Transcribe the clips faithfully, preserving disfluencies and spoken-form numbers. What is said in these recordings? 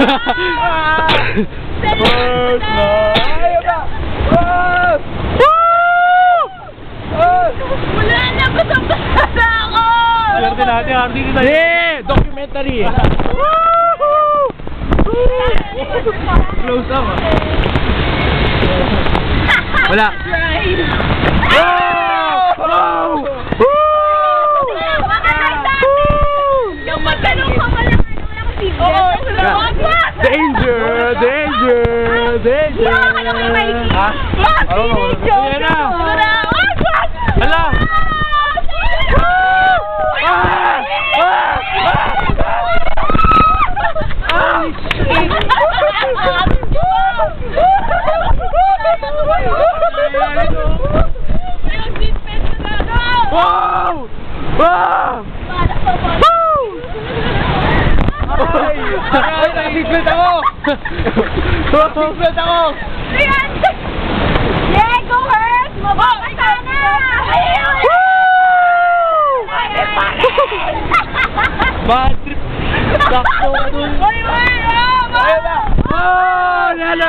First love. Ayaw na. Wala na, basang-basa na ako! Swerte natin, Ardy. Yeah! Documentary! Close up, ah. Wala. Oh! Yung magtanong ko, wala ka kasi. Danger! Danger! Danger! Ha? Ano mo? Yan na! Hala! Wow! Wow! Ay! Ay! Nag-seatbelt ako! Nag-seatbelt ako! Yeah, go hurt! Mababa ka na! Bad trip! Sakto ka dun! Oy, oy! Ayaw na! Oh! Lala!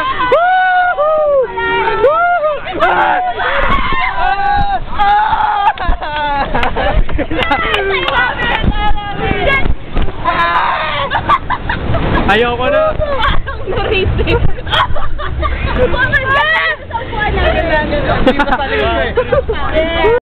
Ayoko na! Parang narisip! Bakit ka? Sa buwan na! Hindi pa sa likod eh.